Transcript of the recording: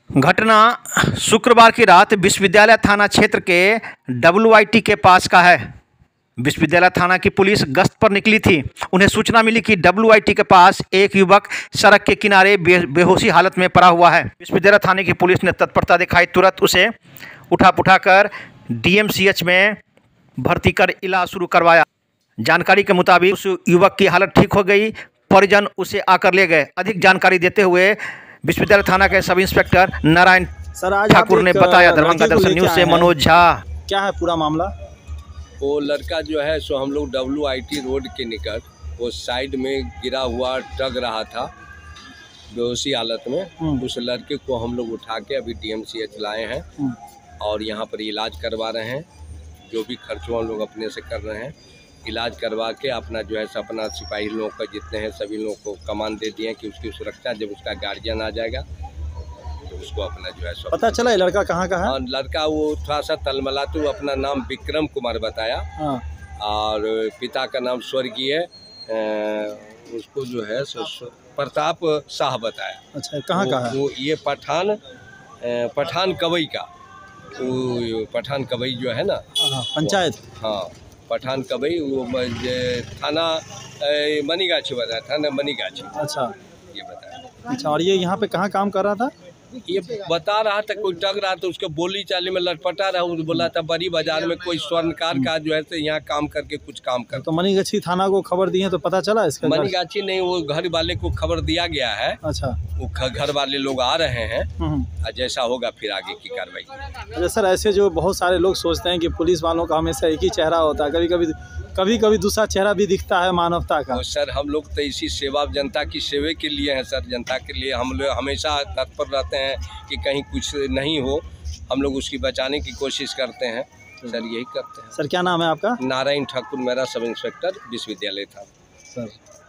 घटना शुक्रवार की रात विश्वविद्यालय थाना क्षेत्र के WIT के पास का है। विश्वविद्यालय थाना की पुलिस गश्त पर निकली थी। उन्हें सूचना मिली कि WIT के पास एक युवक सड़क के किनारे बेहोशी हालत में पड़ा हुआ है। विश्वविद्यालय थाने की पुलिस ने तत्परता दिखाई, तुरंत उसे उठाकर DMCH में भर्ती कर इलाज शुरू करवाया। जानकारी के मुताबिक उस युवक की हालत ठीक हो गई, परिजन उसे आकर ले गए। अधिक जानकारी देते हुए विश्वविद्यालय थाना के सब इंस्पेक्टर नारायण ठाकुर ने बताया। दरभंगा दर्शन न्यूज से मनोज झा। क्या है पूरा मामला? वो लड़का जो है सो हम लोग WIT रोड के निकट वो साइड में गिरा हुआ टग रहा था बेहोशी हालत में। उस लड़के को हम लोग उठा के अभी DMCH लाए हैं और यहाँ पर इलाज करवा रहे हैं। जो भी खर्चों हम लोग अपने से कर रहे हैं, इलाज करवा के अपना जो है अपना सिपाही लोगों का जितने हैं सभी लोगों को कमान दे दिए कि उसकी सुरक्षा, जब उसका गार्जियन आ जाएगा तो उसको अपना जो है पता चला ये लड़का कहाँ का है? हाँ, लड़का वो थोड़ा सा तलमलातू अपना नाम विक्रम कुमार बताया। हाँ। और पिता का नाम स्वर्गीय उसको जो है प्रताप शाह बताया। अच्छा, कहाँ का है? वो ये पठान कवई का, वो पठान कवई जो है ना पंचायत। हाँ, पठान कवई, वो थाना मनीगाछी बताया, थाना मनीगाछी। अच्छा, ये बताया। अच्छा, और ये यहाँ पे कहाँ काम कर रहा था? ये बता रहा था कोई टग रहा था, उसके बोली चाली में लटपटा रहा। बोला था बड़ी बाजार में कोई स्वर्णकार का जो है तो यहाँ काम करके कुछ काम कर। तो मनीगाछी थाना को खबर दी है तो पता चला इसका? मनीगाछी नहीं, वो घर वाले को खबर दिया गया है। अच्छा, वो घर वाले लोग आ रहे हैं और जैसा होगा फिर आगे की कार्रवाई। अच्छा सर, ऐसे जो बहुत सारे लोग सोचते हैं कि पुलिस वालों का हमेशा एक ही चेहरा होता है, कभी कभी दूसरा चेहरा भी दिखता है मानवता का। तो सर हम लोग तो इसी सेवा, जनता की सेवा के लिए हैं सर। जनता के लिए हम लोग हमेशा तत्पर रहते हैं कि कहीं कुछ नहीं हो, हम लोग उसकी बचाने की कोशिश करते हैं सर, यही करते हैं। सर क्या नाम है आपका? नारायण ठाकुर, मेरा सब इंस्पेक्टर विश्वविद्यालय था सर।